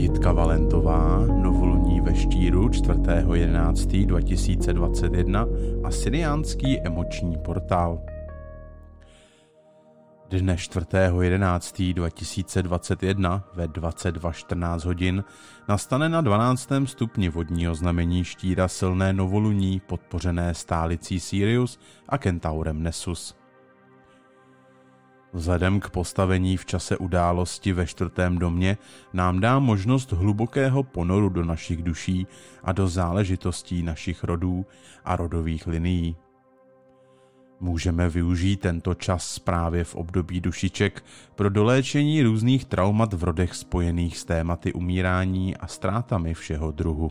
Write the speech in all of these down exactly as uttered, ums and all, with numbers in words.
Jitka Valentová, novoluní ve Štíru čtvrtého jedenáctého dva tisíce dvacet jedna a syriánský emoční portál. Dne čtvrtého jedenáctého dva tisíce dvacet jedna ve dvacet dva čtrnáct hodin nastane na dvanáctém stupni vodního znamení Štíra silné novoluní podpořené stálicí Sirius a kentaurem Nessus. Vzhledem k postavení v čase události ve čtvrtém domě nám dá možnost hlubokého ponoru do našich duší a do záležitostí našich rodů a rodových linií. Můžeme využít tento čas právě v období dušiček pro doléčení různých traumat v rodech spojených s tématy umírání a ztrátami všeho druhu.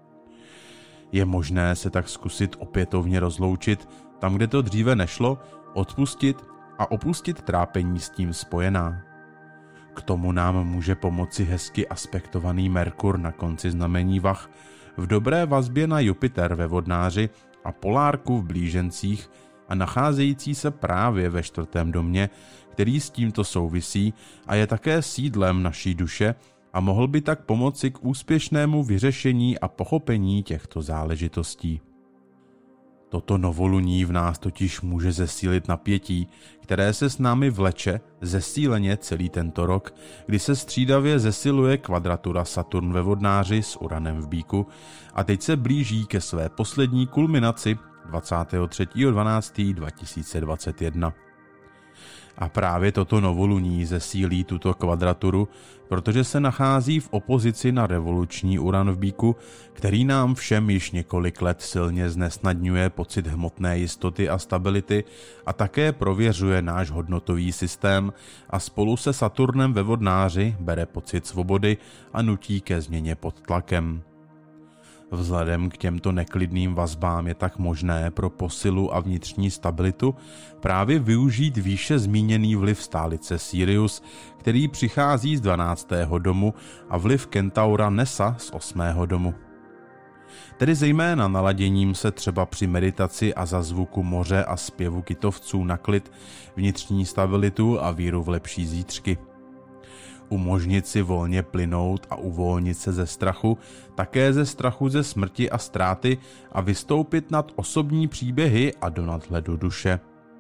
Je možné se tak zkusit opětovně rozloučit tam, kde to dříve nešlo, odpustit a opustit trápení s tím spojená. K tomu nám může pomoci hezky aspektovaný Merkur na konci znamení vah v dobré vazbě na Jupiter ve vodnáři a polárku v blížencích a nacházející se právě ve čtvrtém domě, který s tímto souvisí a je také sídlem naší duše a mohl by tak pomoci k úspěšnému vyřešení a pochopení těchto záležitostí. Toto novoluní v nás totiž může zesílit napětí, které se s námi vleče zesíleně celý tento rok, kdy se střídavě zesiluje kvadratura Saturn ve vodnáři s Uranem v Bíku a teď se blíží ke své poslední kulminaci dvacátého třetího dvanáctého dva tisíce dvacet jedna. A právě toto novoluní zesílí tuto kvadraturu, protože se nachází v opozici na revoluční Uran v Bíku, který nám všem již několik let silně znesnadňuje pocit hmotné jistoty a stability a také prověřuje náš hodnotový systém a spolu se Saturnem ve vodnáři bere pocit svobody a nutí ke změně pod tlakem. Vzhledem k těmto neklidným vazbám je tak možné pro posilu a vnitřní stabilitu právě využít výše zmíněný vliv stálice Sirius, který přichází z dvanáctého domu a vliv kentaura Nessa z osmého domu. Tedy zejména naladěním se třeba při meditaci a za zvuku moře a zpěvu kytovců na klid, vnitřní stabilitu a víru v lepší zítřky. Umožnit si volně plynout a uvolnit se ze strachu, také ze strachu ze smrti a ztráty a vystoupit nad osobní příběhy a do nadhledu duše.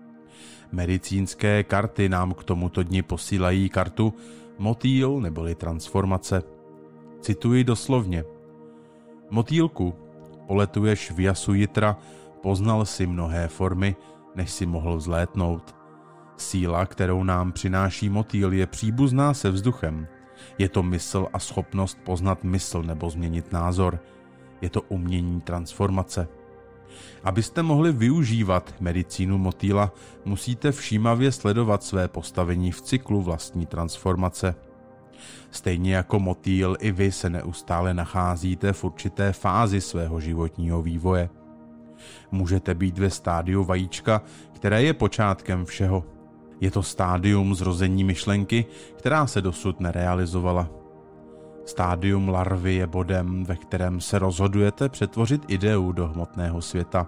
Medicínské karty nám k tomuto dni posílají kartu Motýl neboli transformace. Cituji doslovně. Motýlku, poletuješ v jasu jitra, poznal si mnohé formy, než si mohl vzlétnout. Síla, kterou nám přináší motýl, je příbuzná se vzduchem. Je to mysl a schopnost poznat mysl nebo změnit názor. Je to umění transformace. Abyste mohli využívat medicínu motýla, musíte všímavě sledovat své postavení v cyklu vlastní transformace. Stejně jako motýl, i vy se neustále nacházíte v určité fázi svého životního vývoje. Můžete být ve stádiu vajíčka, které je počátkem všeho. Je to stádium zrození myšlenky, která se dosud nerealizovala. Stádium larvy je bodem, ve kterém se rozhodujete přetvořit ideu do hmotného světa.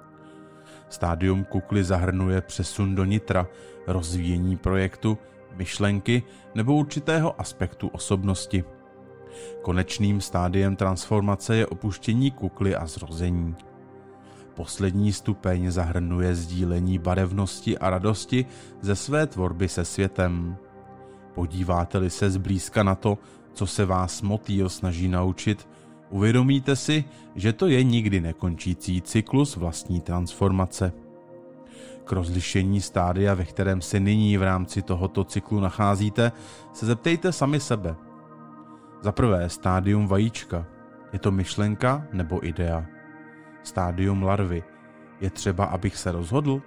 Stádium kukly zahrnuje přesun do nitra, rozvíjení projektu, myšlenky nebo určitého aspektu osobnosti. Konečným stádiem transformace je opuštění kukly a zrození. Poslední stupeň zahrnuje sdílení barevnosti a radosti ze své tvorby se světem. Podíváte-li se zblízka na to, co se vás motýl snaží naučit, uvědomíte si, že to je nikdy nekončící cyklus vlastní transformace. K rozlišení stádia, ve kterém se nyní v rámci tohoto cyklu nacházíte, se zeptejte sami sebe. Za prvé stádium vajíčka. Je to myšlenka nebo idea? Stádium larvy. Je třeba, abych se rozhodl?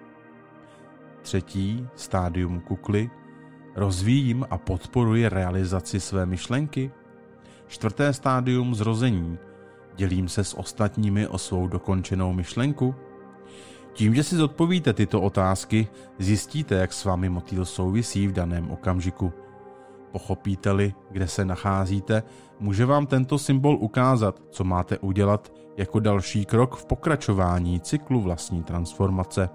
Třetí, stádium kukly. Rozvíjím a podporuji realizaci své myšlenky? Čtvrté stádium zrození. Dělím se s ostatními o svou dokončenou myšlenku? Tím, že si zodpovíte tyto otázky, zjistíte, jak s vámi motýl souvisí v daném okamžiku. Pochopíte-li, kde se nacházíte, může vám tento symbol ukázat, co máte udělat jako další krok v pokračování cyklu vlastní transformace.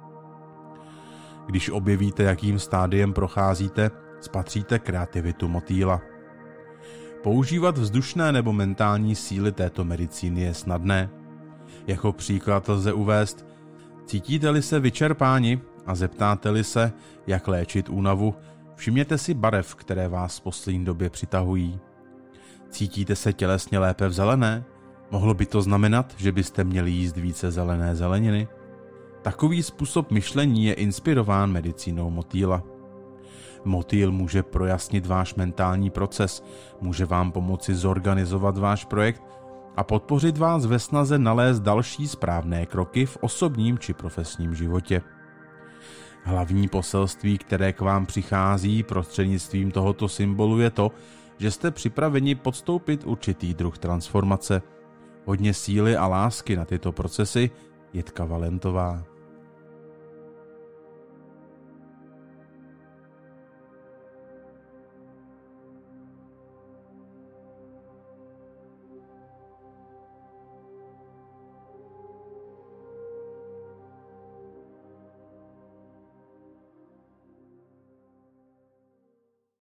Když objevíte, jakým stádiem procházíte, spatříte kreativitu motýla. Používat vzdušné nebo mentální síly této medicíny je snadné. Jako příklad lze uvést: cítíte-li se vyčerpáni a zeptáte-li se, jak léčit únavu, všimněte si barev, které vás v poslední době přitahují. Cítíte se tělesně lépe v zelené? Mohlo by to znamenat, že byste měli jíst více zelené zeleniny? Takový způsob myšlení je inspirován medicínou motýla. Motýl může projasnit váš mentální proces, může vám pomoci zorganizovat váš projekt a podpořit vás ve snaze nalézt další správné kroky v osobním či profesním životě. Hlavní poselství, které k vám přichází prostřednictvím tohoto symbolu, je to, že jste připraveni podstoupit určitý druh transformace. Hodně síly a lásky na tyto procesy, Jitka Valentová.